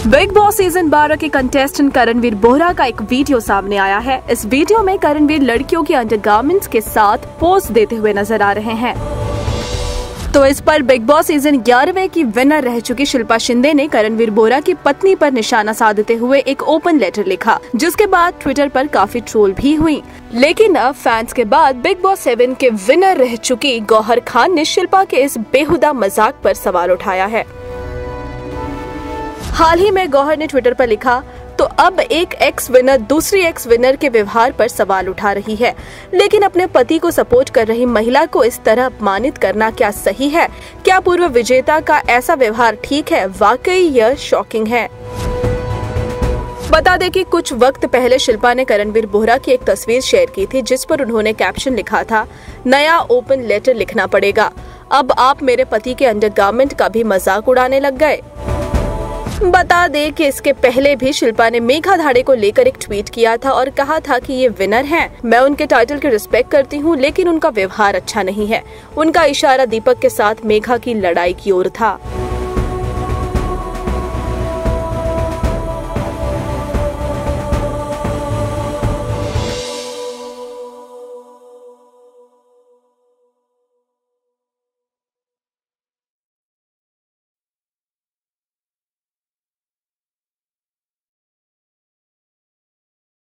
Big boss season 12 के contestant Karanvir Bohra का एक वीडियो सामने आया है। इस वीडियो में करणवीर लड़कियों की अंडरगारमेंट्स के साथ पोज देते हुए नजर आ रहे हैं। तो इस पर बिग बॉस सीजन 11वें की विनर रह चुकी शिल्पा शिंदे ने करणवीर बोहरा की पत्नी पर निशाना साधते हुए एक ओपन लेटर लिखा, जिसके बाद ट्विटर पर काफी ट्रोल भी हुई। लेकिन अब फैंस के बाद बिग बॉस 7 के विनर रह चुकी गौहर खान ने शिल्पा के इस बेहुदा मजाक पर सवाल उठाया है। हाल ही में गौहर ने ट्विटर पर लिखा, तो अब एक एक्स विनर दूसरी एक्स विनर के व्यवहार पर सवाल उठा रही है, लेकिन अपने पति को सपोर्ट कर रही महिला को इस तरह अपमानित करना क्या सही है? क्या पूर्व विजेता का ऐसा व्यवहार ठीक है? वाकई यह शॉकिंग है। बता दें कि कुछ वक्त पहले शिल्पा ने करणवीर बोहरा की एक तस्वीर शेयर की थी, जिस पर उन्होंने कैप्शन लिखा था, नया ओपन लेटर लिखना पड़ेगा, अब आप मेरे पति के अंडरगारमेंट का भी मजाक उड़ाने लग गए। बता दें कि इसके पहले भी शिल्पा ने मेघा धाड़े को लेकर एक ट्वीट किया था और कहा था कि ये विनर हैं। मैं उनके टाइटल की रिस्पेक्ट करती हूँ, लेकिन उनका व्यवहार अच्छा नहीं है। उनका इशारा दीपक के साथ मेघा की लड़ाई की ओर था।